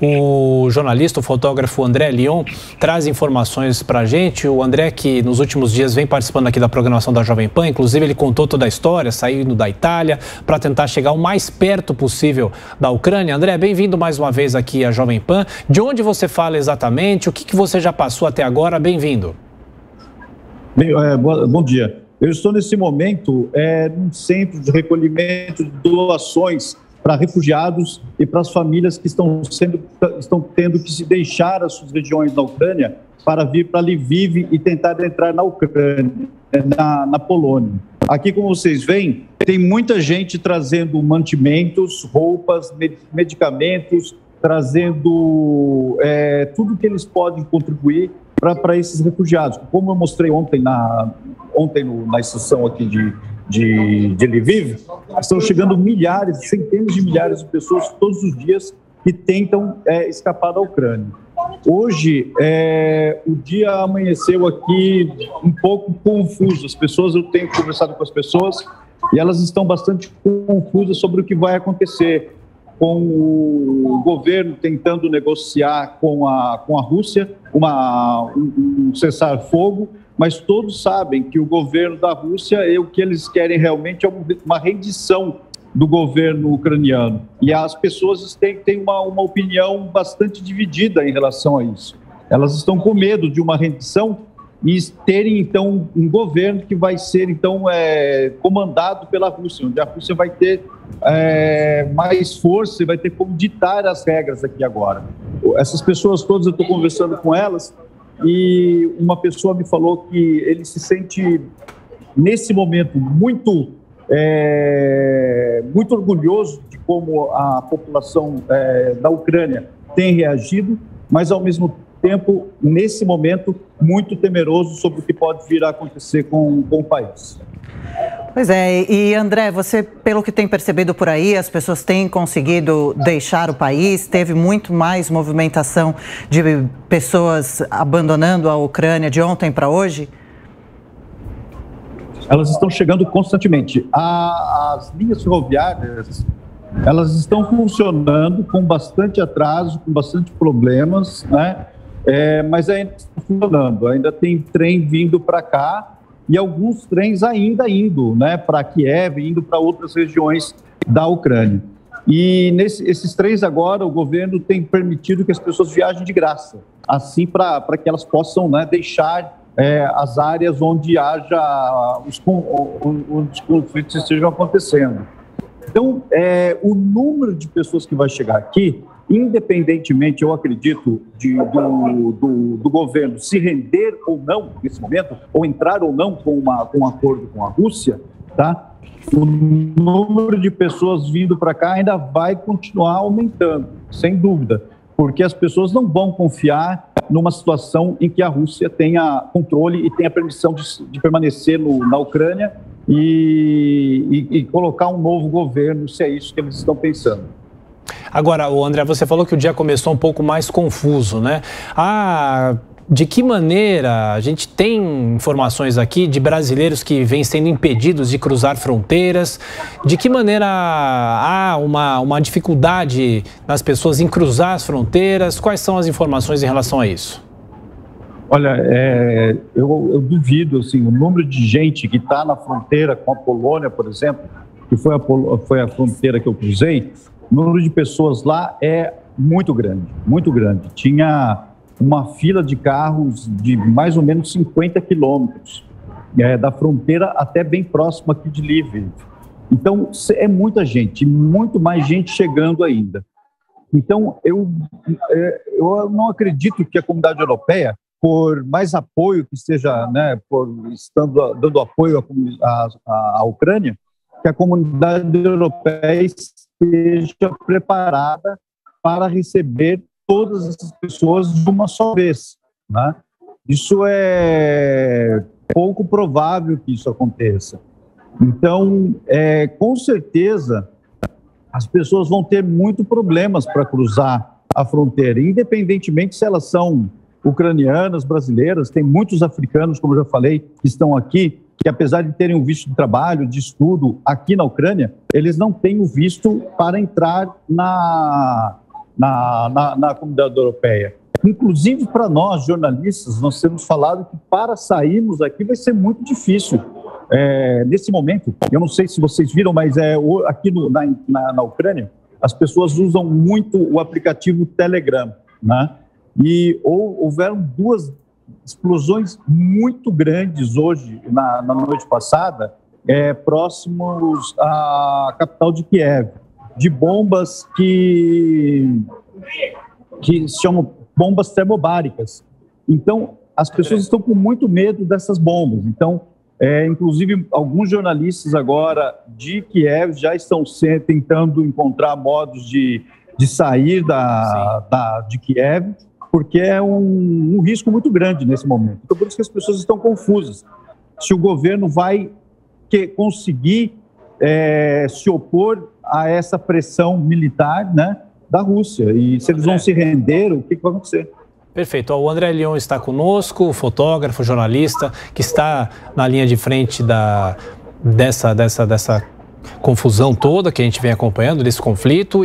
O jornalista, o fotógrafo André Lyon traz informações para a gente. O André, que nos últimos dias vem participando aqui da programação da Jovem Pan, inclusive ele contou toda a história, saindo da Itália para tentar chegar o mais perto possível da Ucrânia. André, bem-vindo mais uma vez aqui à Jovem Pan. De onde você fala exatamente? O que você já passou até agora? Bem-vindo. Bom dia. Eu estou nesse momento num centro de recolhimento de doações para refugiados e para as famílias que estão tendo que se deixar as suas regiões da Ucrânia para vir para Lviv e tentar entrar na Ucrânia, na Polônia. Aqui, como vocês veem, tem muita gente trazendo mantimentos, roupas, medicamentos, trazendo tudo que eles podem contribuir para esses refugiados. Como eu mostrei ontem na estação aqui de Lviv, estão chegando milhares, centenas de milhares de pessoas todos os dias que tentam escapar da Ucrânia. Hoje, o dia amanheceu aqui um pouco confuso. Eu tenho conversado com as pessoas e elas estão bastante confusas sobre o que vai acontecer, com o governo tentando negociar com a Rússia um cessar-fogo, mas todos sabem que o governo da Rússia, o que eles querem realmente é uma rendição do governo ucraniano. E as pessoas têm uma opinião bastante dividida em relação a isso. Elas estão com medo de uma rendição e terem, então, um governo que vai ser, então, comandado pela Rússia, onde a Rússia vai ter mais força e vai ter como ditar as regras aqui agora. Essas pessoas todas, eu estou conversando com elas, e uma pessoa me falou que ele se sente, nesse momento, muito orgulhoso de como a população da Ucrânia tem reagido, mas, ao mesmo tempo, nesse momento, muito temeroso sobre o que pode vir a acontecer com o país. Pois é, e André, você, pelo que tem percebido por aí, as pessoas têm conseguido deixar o país, teve muito mais movimentação de pessoas abandonando a Ucrânia de ontem para hoje? Elas estão chegando constantemente. As linhas ferroviárias, elas estão funcionando com bastante atraso, com bastante problemas, né? Mas ainda estão funcionando, ainda tem trem vindo para cá, e alguns trens ainda indo, né, para Kiev, indo para outras regiões da Ucrânia. E esses trens agora, o governo tem permitido que as pessoas viajem de graça, assim para que elas possam, né, deixar as áreas onde os conflitos estejam acontecendo. Então, o número de pessoas que vai chegar aqui, independentemente, eu acredito, do governo se render ou não nesse momento, ou entrar ou não com um acordo com a Rússia, tá? O número de pessoas vindo para cá ainda vai continuar aumentando, sem dúvida, porque as pessoas não vão confiar numa situação em que a Rússia tenha controle e tenha permissão de permanecer na Ucrânia e colocar um novo governo, se é isso que eles estão pensando. Agora, André, você falou que o dia começou um pouco mais confuso, né? De que maneira a gente tem informações aqui de brasileiros que vêm sendo impedidos de cruzar fronteiras? De que maneira há uma dificuldade nas pessoas em cruzar as fronteiras? Quais são as informações em relação a isso? Olha, eu duvido, assim, o número de gente que está na fronteira com a Polônia, por exemplo, que foi a fronteira que eu cruzei, o número de pessoas lá é muito grande, muito grande. Tinha uma fila de carros de mais ou menos 50 quilômetros, da fronteira até bem próximo aqui de Lviv. Então, é muita gente, muito mais gente chegando ainda. Então, eu não acredito que a comunidade europeia, por mais apoio que esteja, né, dando apoio à Ucrânia, que a comunidade europeia esteja preparada para receber todas essas pessoas de uma só vez, né? Isso é pouco provável que isso aconteça. Então, com certeza, as pessoas vão ter muito problemas para cruzar a fronteira, independentemente se elas são ucranianas, brasileiras. Tem muitos africanos, como eu já falei, que estão aqui, que apesar de terem um visto de trabalho, de estudo aqui na Ucrânia, eles não têm o visto para entrar na comunidade europeia. Inclusive, para nós, jornalistas, nós temos falado que para sairmos aqui vai ser muito difícil. Nesse momento, eu não sei se vocês viram, mas aqui na Ucrânia, as pessoas usam muito o aplicativo Telegram, né? E houveram 2 explosões muito grandes hoje, na noite passada, próximos à capital de Kiev, de bombas que se chamam bombas termobáricas. Então, as pessoas estão com muito medo dessas bombas. Então, inclusive, alguns jornalistas agora de Kiev já estão tentando encontrar modos de sair de Kiev, porque é um risco muito grande nesse momento. Então, por isso que as pessoas estão confusas. Se o governo vai conseguir se opor a essa pressão militar, né, da Rússia. E se eles vão se render, o que vai acontecer? Perfeito. O André Lyon está conosco, fotógrafo, jornalista, que está na linha de frente dessa confusão toda que a gente vem acompanhando, desse conflito.